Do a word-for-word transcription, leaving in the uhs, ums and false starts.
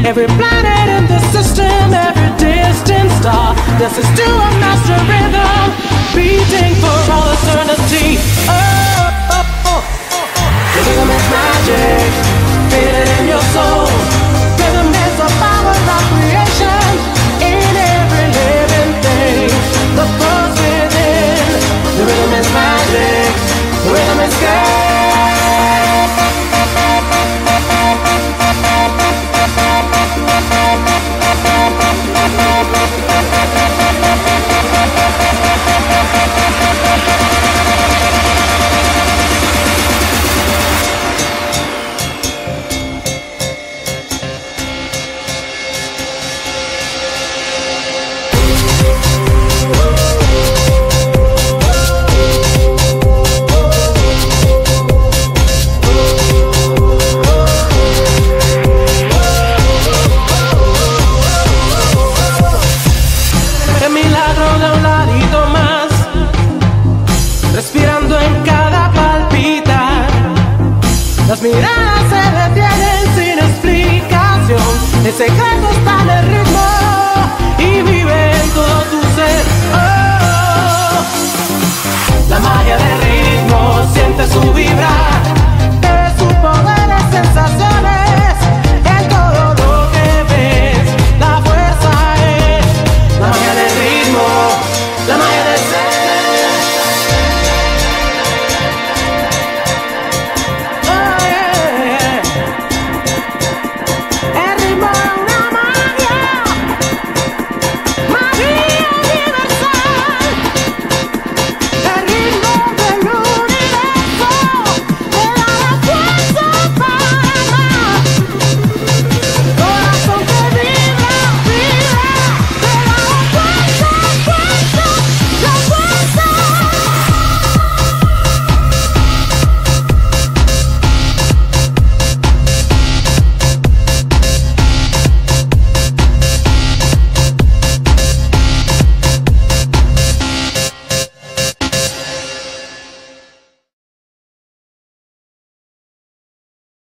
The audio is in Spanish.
Every planet in the system, every distant star dances to a master rhythm, beating for all eternity. Oh, oh, oh, oh, oh. The rhythm is magic, feel it in your soul. Rhythm is the power of creation in every living thing that flows within. The rhythm is magic, the rhythm is God. Las miradas se detienen sin explicación. El secreto está en el río.